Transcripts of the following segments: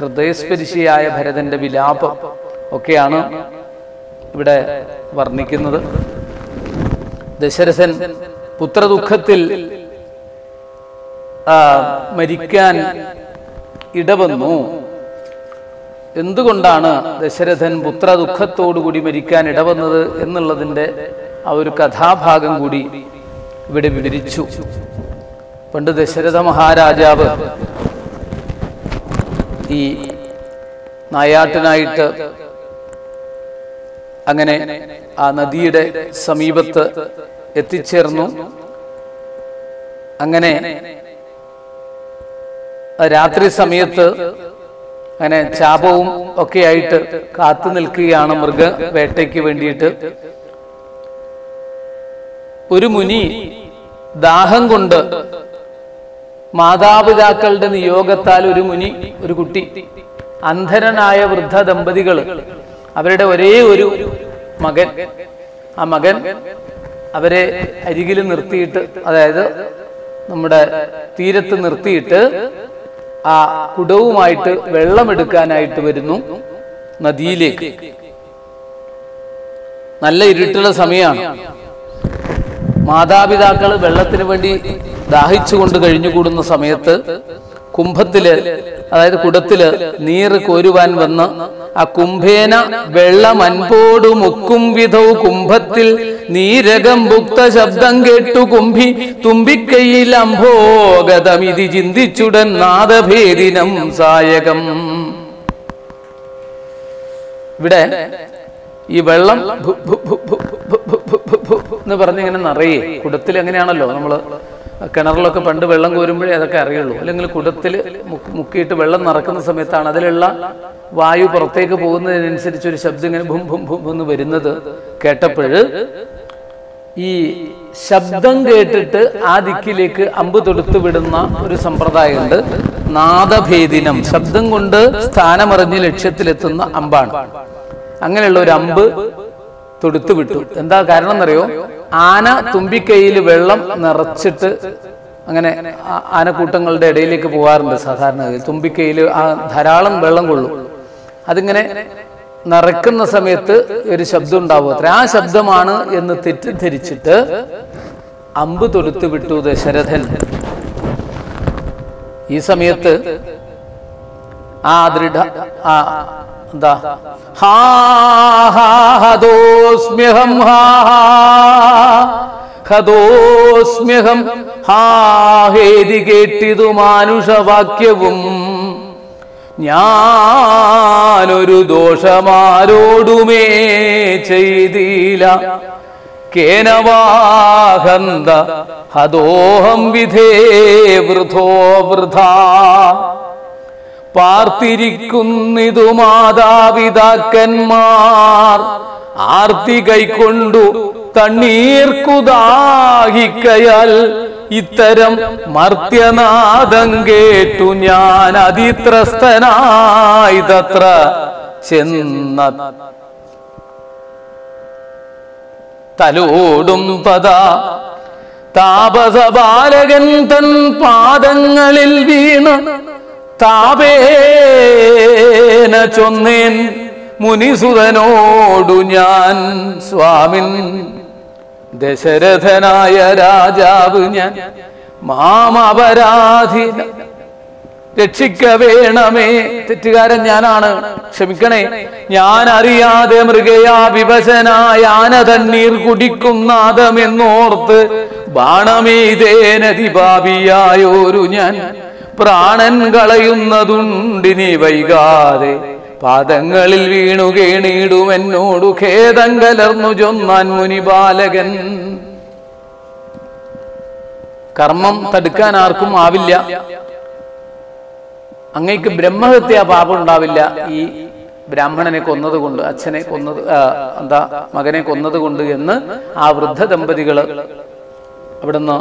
ഹൃദയസ്പരിശിയായ ഭരതന്റെ വിലാപം ഒക്കെയാണ് ഇവിടെ വർണ്ണിക്കുന്നത്. ദശരഥൻ പുത്രദുഃഖത്തിൽ മരിക്കാൻ ഇടവന്നു. എന്തുകൊണ്ടാണ് ദശരഥൻ പുത്രദുഃഖത്തോടുകൂടി മരിക്കാൻ ഇടവന്നത് എന്നുള്ളതിൻ്റെ ആ ഒരു കഥാഭാഗം കൂടി ഇവിടെ വിവരിച്ചു. പണ്ട് ദശരഥ മഹാരാജാവ് ഈ നായാട്ടിനായിട്ട് അങ്ങനെ ആ നദിയുടെ സമീപത്ത് എത്തിച്ചേർന്നു. അങ്ങനെ രാത്രി സമയത്ത് അങ്ങനെ ചാപവും ഒക്കെ ആയിട്ട് കാത്തു നിൽക്കുകയാണ് മൃഗവേട്ടയ്ക്ക് വേണ്ടിയിട്ട്. ഒരു മുനി ദാഹം കൊണ്ട് മാതാപിതാക്കളുടെ നിയോഗത്താൽ ഒരു കുട്ടി അന്ധനായ വൃദ്ധ ദമ്പതികൾ അവരുടെ ഒരേ ഒരു മകൻ, ആ മകൻ അവരെ അരികിൽ നിർത്തിയിട്ട്, അതായത് നമ്മുടെ തീരത്ത് നിർത്തിയിട്ട് ആ കുടവുമായിട്ട് വെള്ളമെടുക്കാനായിട്ട് വരുന്നു നദിയിലേക്ക്. നല്ല ഇരുട്ടുള്ള സമയമാണ്. മാതാപിതാക്കൾ വെള്ളത്തിന് വേണ്ടി ദാഹിച്ചുകൊണ്ട് കഴിഞ്ഞുകൂടുന്ന സമയത്ത് കുംഭത്തില്, അതായത് കുടത്തില് നീര് കോരുവാൻ വന്ന് ആ കുംഭേന വെള്ളമൻപോടു മുക്കും വിധൗ കുംഭത്തിൽ നീരകം ഭുക്ത ശബ്ദം കേട്ടു കുംഭി തുമ്പിക്കൈയിൽ അംഭോഗതമിതി ചിന്തിച്ചുടൻ നാദഭേദിനം സായകം. ഇവിടെ ഈ വെള്ളം എന്ന് പറഞ്ഞിങ്ങനെ നിറയെ കുടത്തിൽ. എങ്ങനെയാണല്ലോ നമ്മള് കിണറിലൊക്കെ പണ്ട് വെള്ളം കോരുമ്പോഴേ അതൊക്കെ അറിയുള്ളൂ. അല്ലെങ്കിൽ കുടത്തിൽ മുക്കിയിട്ട് വെള്ളം നിറക്കുന്ന സമയത്താണ് അതിലുള്ള വായു പുറത്തേക്ക് പോകുന്നതിനനുസരിച്ച് ഒരു ശബ്ദം ഇങ്ങനെ ഭും ഭും ഭും എന്ന് വരുന്നത് കേട്ടപ്പോൾ ഈ ശബ്ദം കേട്ടിട്ട് ആ ദിക്കിലേക്ക് അമ്പ് തൊടുത്തു വിടുന്ന ഒരു സമ്പ്രദായമുണ്ട്. നാദഭേദിനം, ശബ്ദം കൊണ്ട് സ്ഥാനമറിഞ്ഞ് ലക്ഷ്യത്തിലെത്തുന്ന അമ്പാണ്. അങ്ങനെയുള്ള ഒരു അമ്പ് തൊടുത്തു വിട്ടു. എന്താ കാരണം എന്നറിയോ? ആന തുമ്പിക്കൈയിൽ വെള്ളം നിറച്ചിട്ട് അങ്ങനെ ആനക്കൂട്ടങ്ങളുടെ ഇടയിലേക്ക് പോകാറുണ്ട് സാധാരണ. തുമ്പിക്കൈയിൽ ധാരാളം വെള്ളം കൊള്ളും. അതിങ്ങനെ നിറയ്ക്കുന്ന സമയത്ത് ഒരു ശബ്ദം ഉണ്ടാവും അത്ര. ആ ശബ്ദമാണ് എന്ന് തെറ്റിദ്ധരിച്ചിട്ട് അമ്പ് തൊടുത്തു വിട്ടു ദശരഥൻ. ഈ സമയത്ത് ആ എന്താ ഹദോസ്മ്യഹം ഹദോസ്മ്യഹം ഹേതി കേട്ടിതു മാനുഷവാക്യവും ഞാനൊരു ദോഷമാരോടുമേ ചെയ്തില്ല കേനവാഹന്ത ഹദോഹം വിധേ വൃഥോ വൃഥാ. പാർത്തിരിക്കുന്നിതു മാതാപിതാക്കന്മാർ ആർത്തി കൈക്കൊണ്ടു തണ്ണീർക്കുദാഹിക്കയാൽ ഇത്തരം മർത്യനാദം കേട്ടു ഞാൻ അതിത്രസ്തനായി തത്ര ചെന്ന തലോടും പദാ താപസ ബാലകൻ തൻ പാദങ്ങളിൽ വീണ് താപേന ചൊന്നേൻ മുനിസുതനോടു ഞാൻ സ്വാമിൻ ദശരഥനായ രാജാവ് ഞാൻ മാമപരാധി രക്ഷിക്ക വേണമേ. തെറ്റുകാരൻ ഞാനാണ്, ക്ഷമിക്കണേ. ഞാൻ അറിയാതെ മൃഗയാ വിവശനായ ആന തണ്ണീർ കുടിക്കും നാദമെന്നോർത്ത് ബാണമേതേനതിപാപിയായോരു ഞാൻ പ്രാണൻ കളയുന്നതുണ്ടിനി വൈകാതെ പാദങ്ങളിൽ വീണു കേണിടുമെന്നോടു ഖേദം കലർന്നു ചൊന്നാൻ മുനിബാലകൻ. കർമ്മം തടുക്കാൻ ആർക്കും ആവില്ല. അങ്ങേക്ക് ബ്രഹ്മഹത്യാ പാപം ഉണ്ടാവില്ല. ഈ ബ്രാഹ്മണനെ കൊന്നതുകൊണ്ട്, അച്ഛനെ കൊന്നത്, മകനെ കൊന്നതുകൊണ്ട് എന്ന് ആ വൃദ്ധ ദമ്പതികള് അവിടുന്ന്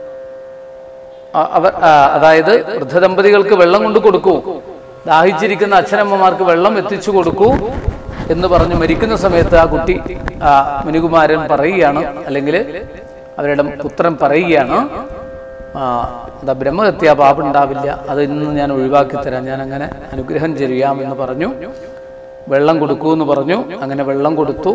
അതായത് വൃദ്ധദമ്പതികൾക്ക് വെള്ളം കൊണ്ട് കൊടുക്കൂ, ദാഹിച്ചിരിക്കുന്ന അച്ഛനമ്മമാർക്ക് വെള്ളം എത്തിച്ചു കൊടുക്കൂ എന്ന് പറഞ്ഞു മരിക്കുന്ന സമയത്ത് ആ കുട്ടി, മുനികുമാരൻ പറയുകയാണ്, അല്ലെങ്കിൽ അവരുടെ പുത്രൻ പറയുകയാണ്, എന്താ ബ്രഹ്മഹത്യാ പാപം ഉണ്ടാവില്ല, അത് ഇന്ന് ഞാൻ ഒഴിവാക്കി തരാം, ഞാൻ അങ്ങനെ അനുഗ്രഹം ചെയ്യാമെന്ന് പറഞ്ഞു. വെള്ളം കൊടുക്കൂ എന്ന് പറഞ്ഞു. അങ്ങനെ വെള്ളം കൊടുത്തു.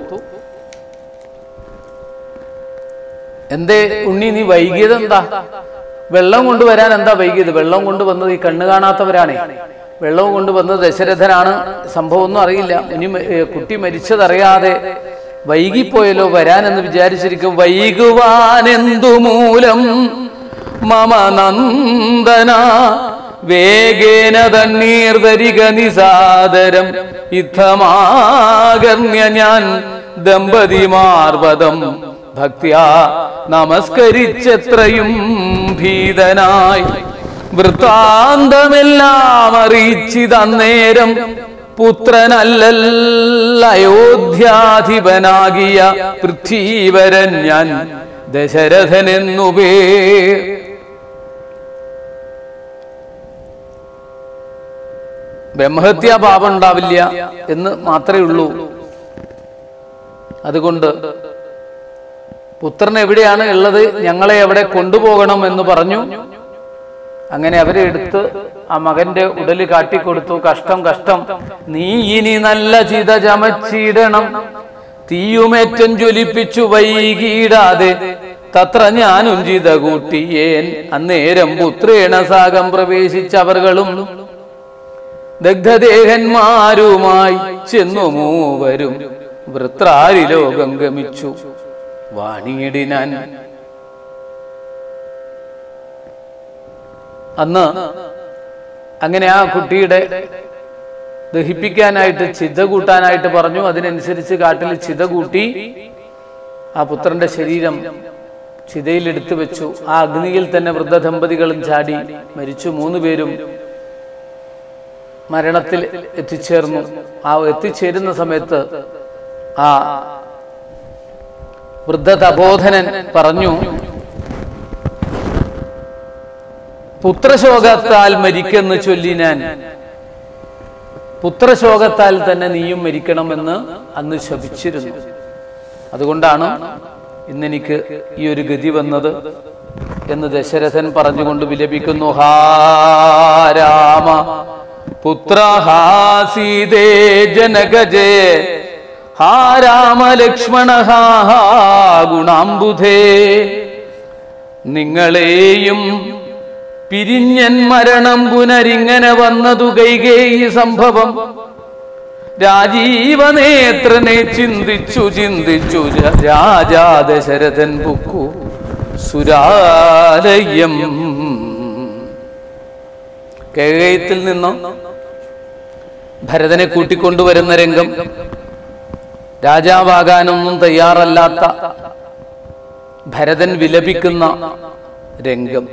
എന്തേ ഉണ്ണി നീ വൈകിയത് എന്താ? വെള്ളം കൊണ്ടുവരാൻ എന്താ വൈകിയത്? വെള്ളം കൊണ്ടുവന്നത് ഈ കണ്ണു കാണാത്തവരാണേ. വെള്ളം കൊണ്ടുവന്നത് ദശരഥനാണ്. സംഭവം ഒന്നും അറിയില്ല. ഇനി കുട്ടി മരിച്ചതറിയാതെ വൈകിപ്പോയല്ലോ വരാനെന്ന് വിചാരിച്ചിരിക്കും. വൈകുവാനെന്തു മൂലം മമ നന്ദന വേഗേന തണ്ണീർ ധരിക നിസാദരം ഇത്തമാകർണ്യ ഞാൻ ദമ്പതിമാർവദം ഭക്ത്യാ നമസ്കരിച്ചെത്രയും ഭീതനായി വൃത്താന്തമെല്ലാം അറിയിച്ചിതന്നേരം പുത്രനല്ലല്ല അയോധ്യാധിപനാകിയ പൃഥ്വീവരൻ ഞാൻ ദശരഥനെന്നു പേർ. ബ്രഹ്മഹത്യാ പാപം ഉണ്ടാവില്ല എന്ന് മാത്രമേ ഉള്ളൂ. അതുകൊണ്ട് പുത്രൻ എവിടെയാണ് ഉള്ളത്, ഞങ്ങളെ എവിടെ കൊണ്ടുപോകണം എന്ന് പറഞ്ഞു. അങ്ങനെ അവരെ എടുത്ത് ആ മകന്റെ ഉടല് കാട്ടിക്കൊടുത്തു. കഷ്ടം കഷ്ടം, നീ ഇനി നല്ല ചിത ചമച്ചിടണം, തീയുമേറ്റം ജ്വലിപ്പിച്ചു വൈകിടാതെ തത്ര ഞാനും ചിത കൂട്ടിയേൻ. അന്നേരം പുത്രേണ സാഗം പ്രവേശിച്ചവർകളും ദഗ്ധദേഹന്മാരുമായി ചെന്നു മൂവരും വൃത്രാരി ലോകം ഗമിച്ചു വാണിയിടിനാൻ. അന്ന് അങ്ങനെ ആ കുട്ടിയുടെ ദഹിപ്പിക്കാനായിട്ട് ചിത കൂട്ടാനായിട്ട് പറഞ്ഞു. അതിനനുസരിച്ച് കാട്ടിൽ ചിത കൂട്ടി ആ പുത്രന്റെ ശരീരം ചിതയിലെടുത്തു വെച്ചു. ആ അഗ്നിയിൽ തന്നെ വൃദ്ധ ദമ്പതികളും ചാടി മരിച്ചു. 3 പേരും മരണത്തിൽ എത്തിച്ചേർന്നു. ആ എത്തിച്ചേരുന്ന സമയത്ത് ആ വൃദ്ധ തപോധനൻ പറഞ്ഞു, പുത്രശോകത്താൽ മരിക്കെന്ന് ചൊല്ലി ഞാൻ പുത്രശോകത്താൽ തന്നെ നീയും മരിക്കണമെന്ന് അന്ന് ശപിച്ചിരുന്നു. അതുകൊണ്ടാണ് ഇന്നെനിക്ക് ഈ ഒരു ഗതി വന്നത് എന്ന് ദശരഥൻ പറഞ്ഞുകൊണ്ട് വിലപിക്കുന്നു. ഹാ രാമ പുത്ര ഹാ സീതേ ജനകജേ ഹാ രാമ ലക്ഷ്മണ ഹാ ഗുണാംബുധേ. നിങ്ങളെയും പിരിഞ്ഞൻ മരണം പുനരിങ്ങനെ വന്നതു കൈകേയി സംഭവം. രാജീവനേത്രനെ ചിന്തിച്ചു ചിന്തിച്ചു രാജാ ദശരഥൻ പുക്കു സുരാലയം. കൈകേയത്തിൽ നിന്നും ഭരതനെ കൂട്ടിക്കൊണ്ടുവരുന്ന രംഗം, രാജാവാകാനൊന്നും തയ്യാറല്ലാത്ത ഭരതൻ വിലപിക്കുന്ന രംഗം.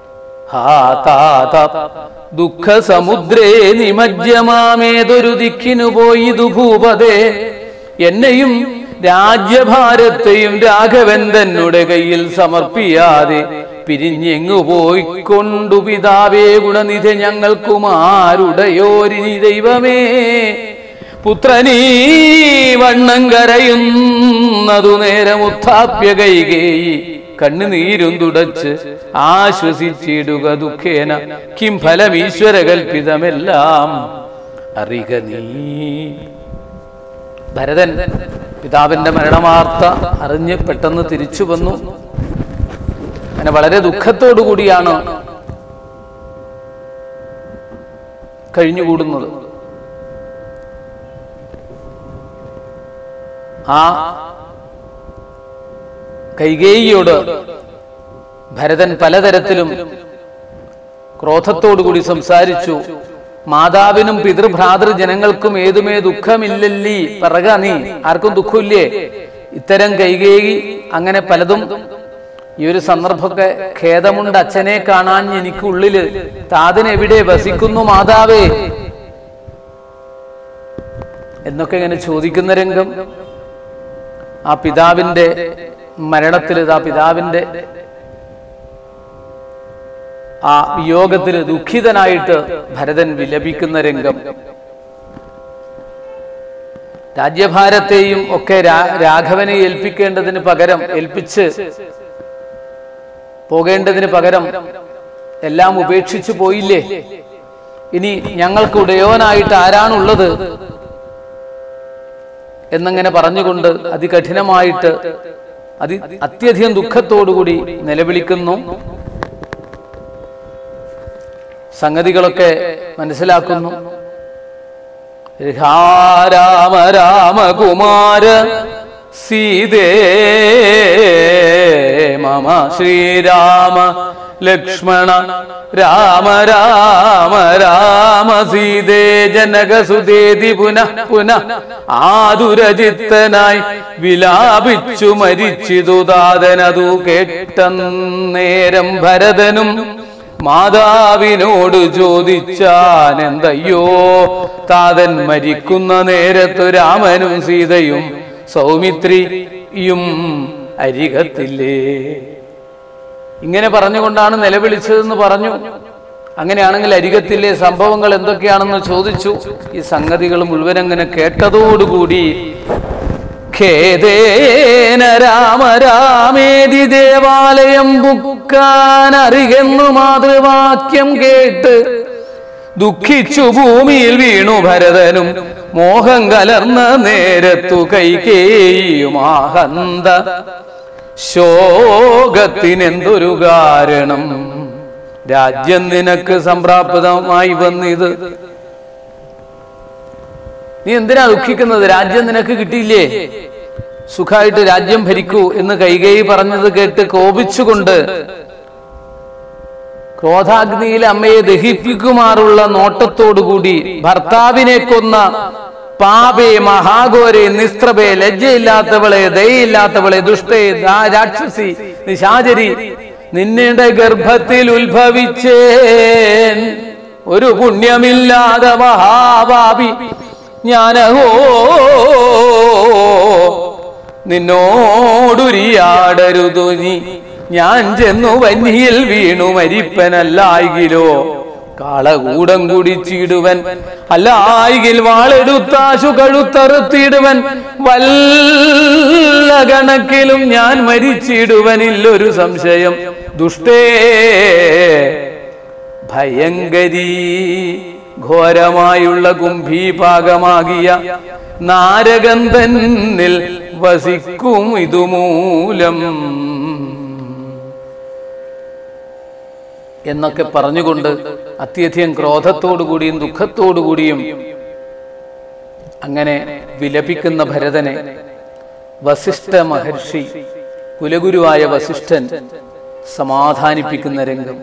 ദുഃഖ സമുദ്രേ നിമജ്ജമാമേതൊരു ദിക്കിനു പോയിതു ഭൂപതേ. എന്നെയും രാജ്യഭാരത്തെയും രാഘവൻ തന്നുടെ കയ്യിൽ സമർപ്പിയാതെ പിരിഞ്ഞെങ്ങു പോയിക്കൊണ്ടു പിതാവേ ഗുണനിധി ഞങ്ങൾക്കുമാരുടയോരിനി ദൈവമേ. പുത്രനീ വണ്ണം കരയുന്നതു നേരം ഉത്ഥാപ്യ കൈകേയി കണ്ണുനീരും തുടച്ച് ആശ്വസിച്ചിടുക ദുഃഖേന. കിം ഫലം ഈശ്വര കൽപ്പിതമെല്ലാം അറിക നീ. ഭരതൻ പിതാവിന്റെ മരണവാർത്ത അറിഞ്ഞ് പെട്ടെന്ന് തിരിച്ചു വന്നു. അങ്ങനെ വളരെ ദുഃഖത്തോടു കൂടിയാണ് കഴിഞ്ഞുകൂടുന്നത്. ആ കൈകേയിയോട് ഭരതൻ പലതരത്തിലും ക്രോധത്തോടുകൂടി സംസാരിച്ചു. മാതാവിനും പിതൃഭ്രാതൃ ജനങ്ങൾക്കും ഏതുമേ ദുഃഖമില്ലല്ലീ, പറക നീ, ആർക്കും ദുഃഖമില്ലേ? ഇത്തരം കൈകേയി അങ്ങനെ പലതും. ഈ ഒരു സന്ദർഭമൊക്കെ ഖേദമുണ്ട്, അച്ഛനെ കാണാൻ എനിക്കുള്ളില്, താതനെവിടെ വസിക്കുന്നു മാതാവേ എന്നൊക്കെ ഇങ്ങനെ ചോദിക്കുന്ന രംഗം. ആ പിതാവിന്റെ മരണത്തിൽ, ആ പിതാവിന്റെ ആ വിയോഗത്തിൽ ദുഃഖിതനായിട്ട് ഭരതൻ വിലപിക്കുന്ന രംഗം. രാജ്യഭാരത്തെയും ഒക്കെ രാഘവനെ ഏൽപ്പിക്കേണ്ടതിന് പകരം ഏൽപ്പിച്ച് പോകേണ്ടതിന് പകരം എല്ലാം ഉപേക്ഷിച്ചു പോയില്ലേ? ഇനി ഞങ്ങൾക്ക് ഉടയോനായിട്ട് ആരാണുള്ളത് എന്നങ്ങനെ പറഞ്ഞുകൊണ്ട് അതികഠിനമായിട്ട് അത്യധികം ദുഃഖത്തോടുകൂടി നിലവിളിക്കുന്നു. സംഗതികളൊക്കെ മനസ്സിലാക്കുന്നു. രാമ രാമ കുമാര സീതേ മമ ശ്രീരാമ ലക്ഷ്മണ രാമ രാമ രാമ സീതേ ജനകസുതേതി പുനഃ പുനഃ ആതുരചിത്തനായി വിലാപിച്ചു മരിച്ചിതു താതനതു കേട്ടന്നേരം ഭരതനും മാതാവിനോട് ചോദിച്ചാനെന്തയ്യോ താതൻ മരിക്കുന്ന നേരത്ത് രാമനും സീതയും സൗമിത്രിയും അരികത്തില്ലേ? ഇങ്ങനെ പറഞ്ഞുകൊണ്ടാണ് നിലവിളിച്ചതെന്ന് പറഞ്ഞു. അങ്ങനെയാണെങ്കിൽ അരികത്തിലെ സംഭവങ്ങൾ എന്തൊക്കെയാണെന്ന് ചോദിച്ചു. ഈ സംഗതികൾ മുഴുവൻ അങ്ങനെ കേട്ടതോടുകൂടി ഖേദേന രാമ രാമേതി ദേവാലയം ബുക്കാനറികെന്നു മാതൃവാക്യം കേട്ട് ദുഃഖിച്ചു ഭൂമിയിൽ വീണു ഭരതനും മോഹം കലർന്ന നേരത്തു കൈകേയിയും ആഹന്ത ശോകത്തിനെന്തൊരു കാരണം? രാജ്യം നിനക്ക് സംപ്രാപ്തമായി വന്നിത്, നീ എന്തിനാ ദുഃഖിക്കുന്നത്? രാജ്യം നിനക്ക് കിട്ടിയില്ലേ? സുഖമായിട്ട് രാജ്യം ഭരിക്കൂ എന്ന് കൈകേയി പറഞ്ഞത് കേട്ട് കോപിച്ചുകൊണ്ട് ക്രോധാഗ്നിയിൽ അമ്മയെ ദഹിപ്പിക്കുമാറുള്ള നോട്ടത്തോടുകൂടി ഭർത്താവിനെ കൊന്ന പാപേ മഹാഘോരെ നിസ്ത്രപേ ലജ്ജയില്ലാത്തവളെ ദയയില്ലാത്തവളെ ദുഷ്ടേ രാക്ഷസി നിശാചരി നിന്നെ ഗർഭത്തിൽ ഉത്ഭവിച്ചേൻ ഒരു പുണ്യമില്ലാതെ മഹാപാപി ഞാനഹോ നിന്നോടുരിയാടരുതു നീ ഞാൻ ചെന്നു വന്യയിൽ വീണു മരിപ്പനല്ലായികിലോ കാളകൂടം കുടിച്ചിടുവൻ അല്ലായികിൽ വാളെടുത്താശു കഴുത്തറുത്തിടുവൻ വല്ല കണക്കിലും ഞാൻ മരിച്ചിടുവനില്ലൊരു സംശയം ദുഷ്ടേ ഭയങ്കരീ ഘോരമായുള്ള കുംഭീപാകമാകിയ നാരകന്ധനിൽ വസിക്കും ഇതുമൂലം എന്നൊക്കെ പറഞ്ഞുകൊണ്ട് അത്യധികം ക്രോധത്തോടുകൂടിയും ദുഃഖത്തോടുകൂടിയും അങ്ങനെ വിലപിക്കുന്ന ഭരതനെ വസിഷ്ഠ മഹർഷി കുലഗുരുവായ വസിഷ്ഠൻ സമാധാനിപ്പിക്കുന്ന രംഗം.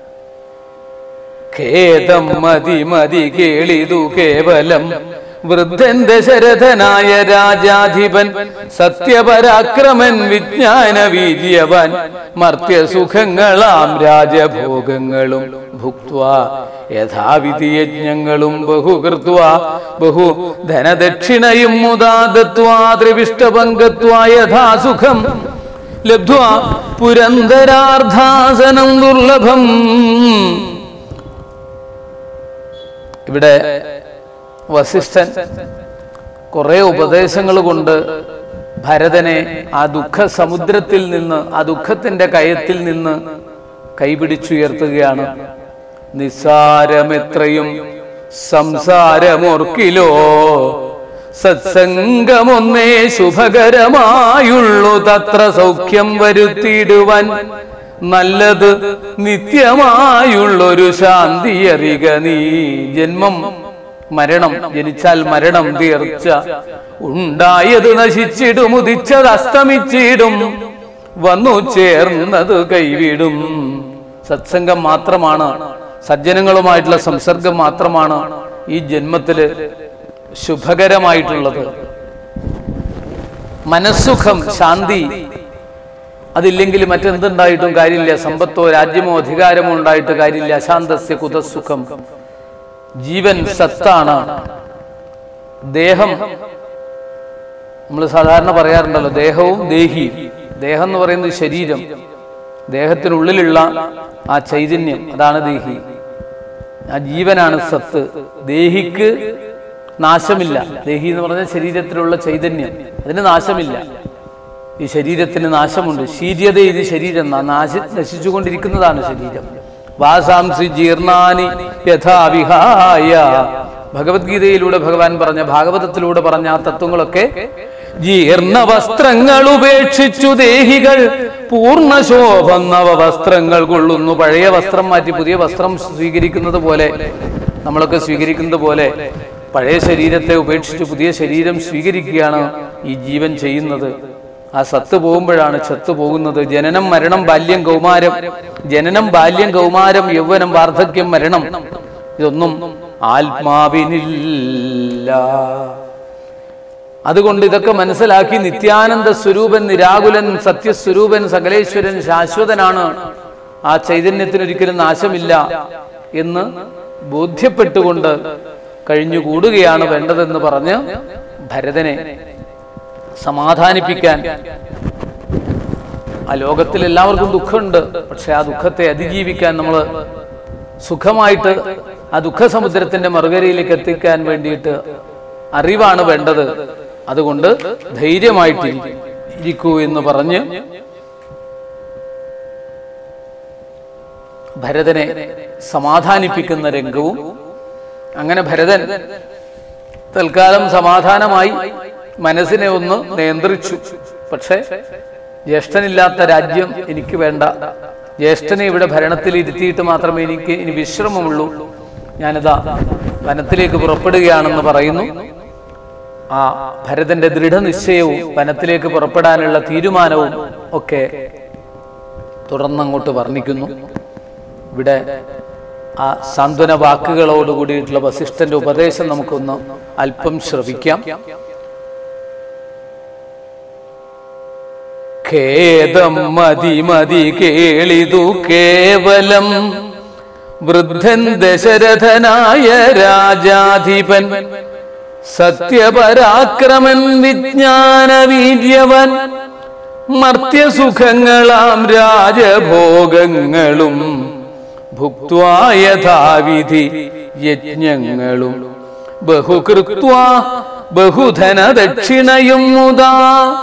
ഖേദം മതി മതി കേളിതു കേവലം വൃദ്ധൻ ദശരഥനായ രാജാധിപൻ സത്യപരാക്രമൻ വിജ്ഞാന വീര്യവാൻ മർത്യസുഖങ്ങളാം രാജഭോഗങ്ങളും ഭുക്ത്വാ യഥാവിധി യജ്ഞങ്ങളും ബഹുകൃത്വാ ബഹു ധനദക്ഷിണയും മുദാ ദത്വാ ത്രിവിഷ്ടപങ്കത്വാ യഥാസുഖം ലബ്ധ്വാ പുരന്തരാർദ്ധാസനം ദുർലഭം. ഇവിടെ വസിഷ്ഠൻ കുറെ ഉപദേശങ്ങൾ കൊണ്ട് ഭരതനെ ആ ദുഃഖ സമുദ്രത്തിൽ നിന്ന്, ആ ദുഃഖത്തിന്റെ കയത്തിൽ നിന്ന് കൈപിടിച്ചുയർത്തുകയാണ്. നിസ്സാരമെത്രയും സംസാരമോർക്കിലോ സത്സംഗമൊന്നേ ശുഭകരമായുള്ളു തത്ര സൗഖ്യം വരുത്തിയിടുവാൻ നല്ലത് നിത്യമായുള്ളൊരു ശാന്തി അറിക നീ. ജന്മം മരണം, ജനിച്ചാൽ മരണം തീർച്ച, ഉണ്ടായത് നശിച്ചിടും ഉദിച്ചത് അസ്തമിച്ചിടും വന്നു ചേർന്നത് കൈവിടും. സത്സംഗം മാത്രമാണ്, സജ്ജനങ്ങളുമായിട്ടുള്ള സംസർഗം മാത്രമാണ് ഈ ജന്മത്തില് ശുഭകരമായിട്ടുള്ളത്. മനസ്സുഖം, ശാന്തി അതില്ലെങ്കിൽ മറ്റെന്തുണ്ടായിട്ടും കാര്യമില്ല. സമ്പത്തോ രാജ്യമോ അധികാരമോ ഉണ്ടായിട്ട് കാര്യമില്ല. അശാന്തസ്യ കുതസുഖം. ജീവൻ സത്താണ്. ദേഹം നമ്മൾ സാധാരണ പറയാറുണ്ടല്ലോ, ദേഹവും ദേഹിയും. ദേഹം എന്ന് പറയുന്നത് ശരീരം, ദേഹത്തിനുള്ളിലുള്ള ആ ചൈതന്യം, അതാണ് ദേഹി. ആ ജീവനാണ് സത്ത്. ദേഹിക്ക് നാശമില്ല. ദേഹി എന്ന് പറഞ്ഞാൽ ശരീരത്തിലുള്ള ചൈതന്യം, അതിന് നാശമില്ല. ഈ ശരീരത്തിന് നാശമുണ്ട്. ശീര്യത ഇത് ശരീരം നശിച്ചുകൊണ്ടിരിക്കുന്നതാണ് ശരീരം. വാസാംസി ജീർണാനി യഥാവിഹായ. ഭഗവത്ഗീതയിലൂടെ ഭഗവാൻ പറഞ്ഞ, ഭാഗവതത്തിലൂടെ പറഞ്ഞ ആ തത്വങ്ങളൊക്കെ ജീർണ വസ്ത്രങ്ങൾ ഉപേക്ഷിച്ചു ദേഹികൾ പൂർണ്ണശോഭം നവ വസ്ത്രങ്ങൾ കൊള്ളുന്നു. പഴയ വസ്ത്രം മാറ്റി പുതിയ വസ്ത്രം സ്വീകരിക്കുന്നത് പോലെ, നമ്മളൊക്കെ സ്വീകരിക്കുന്നത് പോലെ പഴയ ശരീരത്തെ ഉപേക്ഷിച്ച് പുതിയ ശരീരം സ്വീകരിക്കുകയാണ് ഈ ജീവൻ ചെയ്യുന്നത്. ആ സത്ത് പോകുമ്പോഴാണ് ചത്തു പോകുന്നത്. ജനനം മരണം ബാല്യം കൗമാരം, ജനനം ബാല്യം കൗമാരം യൗവനം വാർദ്ധക്യം മരണം, ഇതൊന്നും ആത്മാവിനില്ല. അതുകൊണ്ട് ഇതൊക്കെ മനസ്സിലാക്കി നിത്യാനന്ദ സ്വരൂപൻ, നിരാകുലൻ, സത്യസ്വരൂപൻ, സകലേശ്വരൻ, ശാശ്വതനാണ്, ആ ചൈതന്യത്തിനൊരിക്കലും നാശമില്ല എന്ന് ബോധ്യപ്പെട്ടുകൊണ്ട് കഴിഞ്ഞുകൂടുകയാണ് വേണ്ടതെന്ന് പറഞ്ഞ് ഭരതനെ സമാധാനിപ്പിക്കാൻ. ആ ലോകത്തിൽ എല്ലാവർക്കും ദുഃഖമുണ്ട്, പക്ഷെ ആ ദുഃഖത്തെ അതിജീവിക്കാൻ നമ്മൾ സുഖമായിട്ട് ആ ദുഃഖസമുദ്രത്തിന്റെ മറുകരയിലേക്ക് എത്തിക്കാൻ വേണ്ടിയിട്ട് അറിവാണ് വേണ്ടത്. അതുകൊണ്ട് ധൈര്യമായിട്ടിരിക്കൂ എന്ന് പറഞ്ഞ് ഭരതനെ സമാധാനിപ്പിക്കുന്ന രംഗവും. അങ്ങനെ ഭരതൻ തൽക്കാലം സമാധാനമായി മനസ്സിനെ ഒന്ന് നിയന്ത്രിച്ചു. പക്ഷെ ജ്യേഷ്ഠനില്ലാത്ത രാജ്യം എനിക്ക് വേണ്ട, ജ്യേഷ്ഠനെ ഇവിടെ ഭരണത്തിൽ ഇരുത്തിയിട്ട് മാത്രമേ എനിക്ക് ഇനി വിശ്രമമുള്ളൂ, ഞാനിതാ വനത്തിലേക്ക് പുറപ്പെടുകയാണെന്ന് പറയുന്നു. ആ ഭരതന്റെ ദൃഢനിശ്ചയവും വനത്തിലേക്ക് പുറപ്പെടാനുള്ള തീരുമാനവും ഒക്കെ തുടർന്നങ്ങോട്ട് വർണ്ണിക്കുന്നു. ഇവിടെ ആ സാന്ത്വന വാക്കുകളോട് കൂടിയിട്ടുള്ള വസിഷ്ഠന്റെ ഉപദേശം നമുക്കൊന്ന് അല്പം ശ്രവിക്കാം. ഖേദം മതി മതി കേളിതു കേവലം വൃദ്ധൻ ദശരഥനായ രാജാധിപൻ, സത്യപരാക്രമൻ വിജ്ഞാനവീര്യവൻ, മർത്യസുഖങ്ങളാം രാജഭോഗങ്ങളും ഭുക്ത്വാ യഥാവിധി യജ്ഞങ്ങളും ബഹുകൃത്വാ ബഹുധന ദക്ഷിണയും മുദാ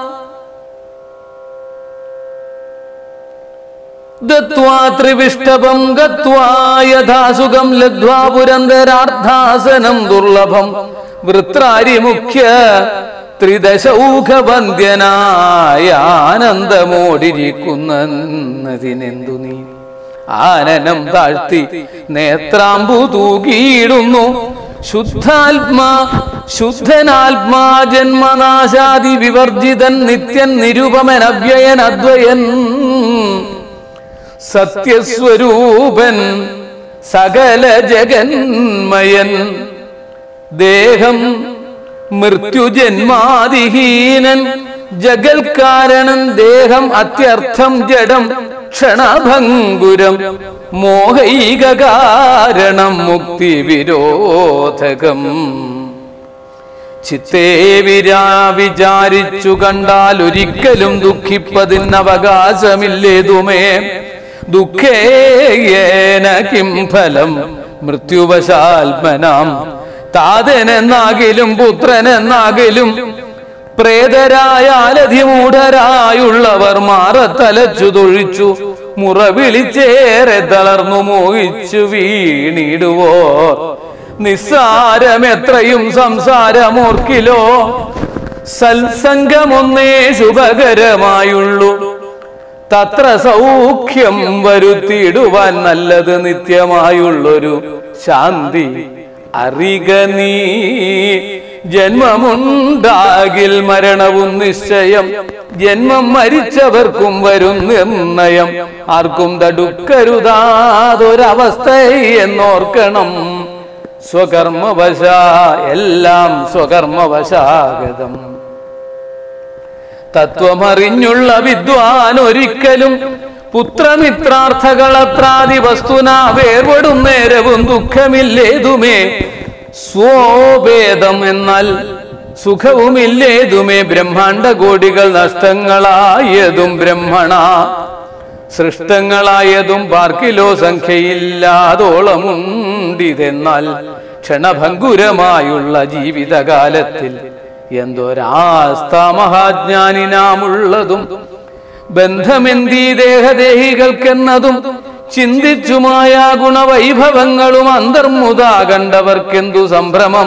ദത്വാ ത്രിവിഷ്ടപം ഗത്വാ യഥാസുഖം ലബ്ധ്വാ പുരന്തരാർദ്ധാസനം ദുർലഭം വൃത്രാരിമുഖ്യ ത്രിദശൗഘവന്ദ്യനായ ആനന്ദമോടിരിക്കുന്നതിനെന്തു നീ ആനനം താഴ്ത്തി നേത്രാംബു തൂകിയിടുന്നു. ശുദ്ധനാത്മാ ജന്മനാശാദി വിവർജിതൻ നിത്യൻ നിരുപമൻ അവ്യയൻ അദ്വയൻ സത്യസ്വരൂപൻ സകല ജഗന്മയൻ ദേഹം മൃത്യുജന്മാദിഹീനൻ ജഗൽക്കാരണൻ ദേഹം അത്യർത്ഥം ജഡം ക്ഷണഭംഗുരം മോഹൈക കാരണം മുക്തി വിരോധകം ചിത്തേ വിചാരിച്ചു കണ്ടാൽ ഒരിക്കലും ദുഃഖിപ്പതിന് അവകാശമില്ലേതുമേ ദുഃഖേന കിം ഫലം മൃത്യുവശാത്മനാം താതനെന്നാകിലും പുത്രനെന്നാകിലും പ്രേതരായാലധിമൂഢരായുള്ളവർ മാറത്തലച്ചു തൊഴിച്ചു മുറവിളിച്ചേറെ തളർന്നു മോഹിച്ചു വീണിടുവോർ നിസ്സാരമെത്രയും സംസാരമോർക്കിലോ സത്സംഗമൊന്നേ ശുഭകരമായുള്ളൂ തത്ര സൗഖ്യം വരുത്തിയിടുവാൻ നല്ലത് നിത്യമായുള്ളൊരു ശാന്തി അറിക നീ ജന്മമുണ്ടാകിൽ മരണവും നിശ്ചയം ജന്മം മരിച്ചവർക്കും വരും നിർണയം ആർക്കും തടുക്കരുതാതൊരവസ്ഥ എന്നോർക്കണം സ്വകർമ്മവശ എല്ലാം സ്വകർമ്മവശാഗതം തത്വമറിഞ്ഞുള്ള വിദ്വാൻ ഒരിക്കലും പുത്രമിത്രാർത്ഥകളത്രാദി വസ്തുന വേർപെടും നേരവും ദുഃഖമില്ലേതുമേ സ്വോഭേദം എന്നാൽ സുഖവുമില്ലേതുമേ ബ്രഹ്മാണ്ട കോടികൾ നഷ്ടങ്ങളായതും ബ്രഹ്മണ സൃഷ്ടങ്ങളായതും പാർക്കിലോ സംഖ്യയില്ലാതോളമുണ്ടിതെന്നാൽ ക്ഷണഭംഗുരമായുള്ള ജീവിതകാലത്തിൽ എന്തൊരാസ്ഥ മഹാജ്ഞാനിനാമുള്ളതും ബന്ധമെന്തീ ദേഹദേഹികൾക്കെന്നതും ചിന്തിച്ചുമായ ഗുണവൈഭവങ്ങളും അന്തർമുതാ കണ്ടവർക്കെന്തു സംഭ്രമം.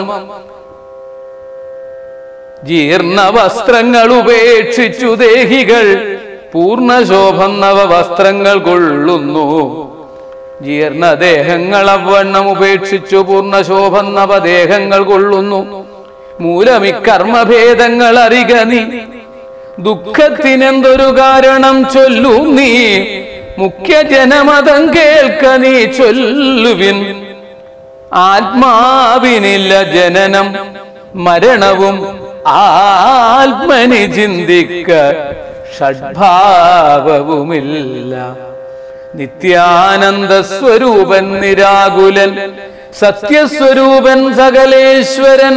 ജീർണ വസ്ത്രങ്ങൾ ഉപേക്ഷിച്ചു ദേഹികൾ പൂർണ്ണശോഭം നവ വസ്ത്രങ്ങൾ കൊള്ളുന്നു. ജീർണദേഹങ്ങൾ അവണ്ണം ഉപേക്ഷിച്ചു പൂർണ്ണശോഭം നവദേഹങ്ങൾ കൊള്ളുന്നു. മൂലമിക്കർമ്മഭേദങ്ങൾ അറിക നീ, ദുഃഖത്തിനെന്തൊരു കാരണം ചൊല്ലൂ നീ. മുഖ്യ ജനമതം കേൾക്ക നീ ചൊല്ലുവിൻ. ആത്മാവിനില്ല ജനനം മരണവും ആത്മനി ചിന്തിക്ക ഷഡ്ഭാവവുമില്ല. നിത്യാനന്ദ സ്വരൂപൻ നിരാകുലൻ സത്യസ്വരൂപൻ സകലേശ്വരൻ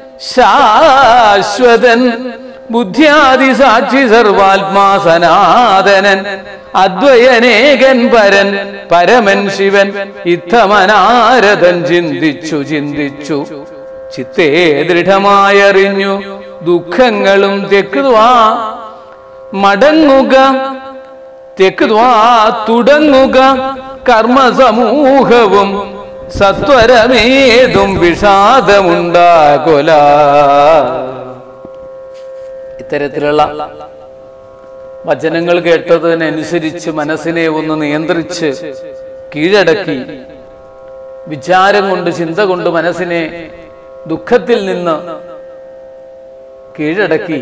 ശാശ്വതൻ ബുദ്ധ്യാദി സാക്ഷി സർവാത്മാ സനാതനൻ അദ്വയനേകൻ പരൻ പരമൻ ശിവൻ ഇത്തമനാരദൻ ചിന്തിച്ചു ചിന്തിച്ചു ചിത്തേ ദൃഢമായറിഞ്ഞു ദുഃഖങ്ങളും തെക്കുവാ മടങ്ങുക തെക്കുവാ തുടങ്ങുക കർമ്മസമൂഹവും സത്വരമേതും വിഷാദമുണ്ടാകൊല. ഇത്തരത്തിലുള്ള വചനങ്ങൾ കേട്ടതിനനുസരിച്ച് മനസ്സിനെ ഒന്ന് നിയന്ത്രിച്ച് കീഴടക്കി വിചാരം കൊണ്ട് ചിന്ത കൊണ്ട് മനസ്സിനെ ദുഃഖത്തിൽ നിന്ന് കീഴടക്കി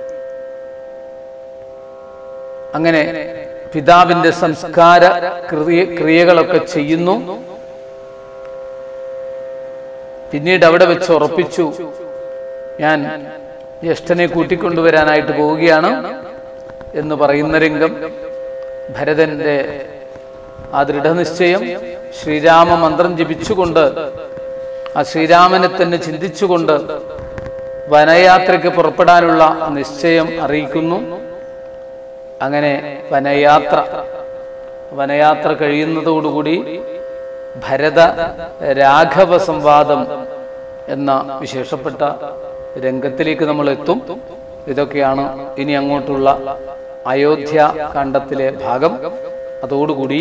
അങ്ങനെ പിതാവിന്റെ സംസ്കാര ക്രിയകളൊക്കെ ചെയ്യുന്നു. പിന്നീട് അവിടെ വെച്ച് ഉറപ്പിച്ചു, ഞാൻ ജ്യേഷ്ഠനെ കൂട്ടിക്കൊണ്ടുവരാനായിട്ട് പോവുകയാണ് എന്ന് പറയുന്ന രംഗം. ഭരതന്റെ ആ ദൃഢനിശ്ചയം, ശ്രീരാമ മന്ത്രം ജപിച്ചുകൊണ്ട് ആ ശ്രീരാമനെ തന്നെ ചിന്തിച്ചുകൊണ്ട് വനയാത്രയ്ക്ക് പുറപ്പെടാനുള്ള നിശ്ചയം അറിയിക്കുന്നു. അങ്ങനെ വനയാത്ര കഴിയുന്നതോടുകൂടി ഭരത രാഘവ സംവാദം എന്ന വിശേഷപ്പെട്ട രംഗത്തിലേക്ക് നമ്മൾ എത്തും. ഇതൊക്കെയാണ് ഇനി അങ്ങോട്ടുള്ള അയോധ്യ കാണ്ഡത്തിലെ ഭാഗം. അതോടുകൂടി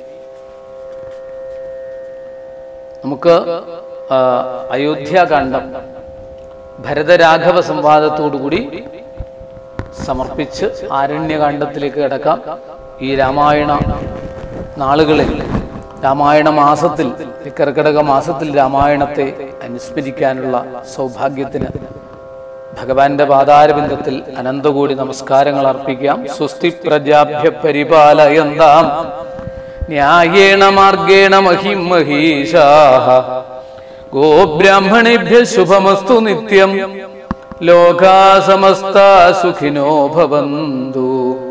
നമുക്ക് അയോധ്യാകാന്ഡം ഭരതരാഘവ സംവാദത്തോടുകൂടി സമർപ്പിച്ച് ആരണ്യകാന്ഡത്തിലേക്ക് കിടക്കാം. ഈ രാമായണ നാളുകളിൽ, രാമായണ മാസത്തിൽ, കർക്കിടക മാസത്തിൽ രാമായണത്തെ അനുസ്മരിക്കാനുള്ള സൗഭാഗ്യത്തിന് ഭഗവാന്റെ പാതാരബിന്ദത്തിൽ അനന്തകോടി നമസ്കാരങ്ങൾ അർപ്പിക്കാം. സ്വസ്തി പ്രജാഭ്യ പരിപാലയന്താം ന്യായേണ മാർഗേണ മഹിം മഹീഷാഃ ഗോബ്രാഹ്മണേഭ്യ ശുഭമസ്തു നിത്യം ലോകാ സമസ്താ സുഖിനോ ഭവന്തു.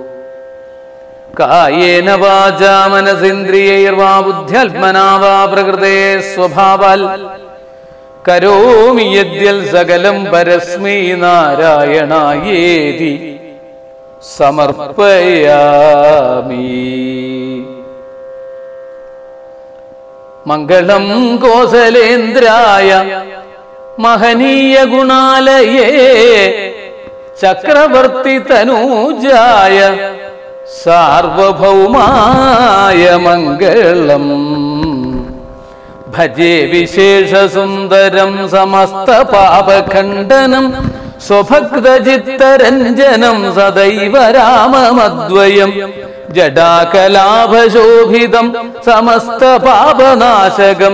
കായേന വാചാ മനസേന്ദ്രിയൈർവാ ബുദ്ധ്യാത്മനാ വാ പ്രകൃതേ സ്വഭാവാൽ കരോമി യദ്യൽ സകലം പരസ്മൈ നാരായണായേതി സമർപ്പയാമി. മംഗളം കോസലേന്ദ്രായ മഹനീയ ഗുണാലയേ ചക്രവർത്തി തനൂജായ സാർവഭൗമായ മംഗളം. ഭജേ വിശേഷ സുന്ദരം സമസ്ത പാപഖണ്ഡനം സ്വഭക്തചിത്തരഞ്ജനം സദൈവ രാമമദ്വയം ജഡാകലാഭശോഭിതം സമസ്ത പാപനാശകം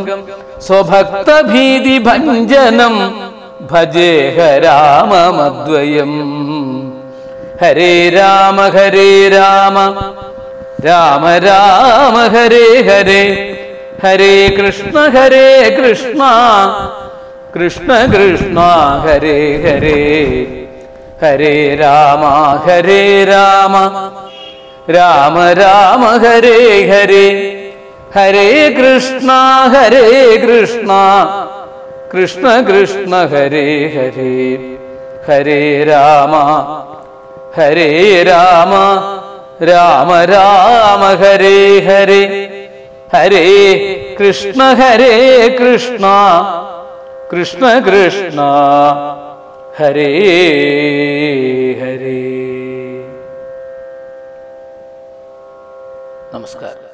സ്വഭക്തഭീതിഭഞ്ജനം ഭജേഹ രാമമദ്വയം. ഹരേ രാമ രാമ രാമ ഹരേ ഹരേ, ഹരേ കൃഷ്ണ കൃഷ്ണ കൃഷ്ണ ഹരേ ഹരേ, ഹരേ രാമ രാമ രാമ ഹരേ ഹരേ, ഹരേ കൃഷ്ണ കൃഷ്ണ കൃഷ്ണ ഹരേ ഹരേ, ഹരേ രാമ രാമ രാമ ഹരേ ഹരേ, ഹരേ കൃഷ്ണ കൃഷ്ണ കൃഷ്ണ ഹരേ ഹരേ. നമസ്കാരം.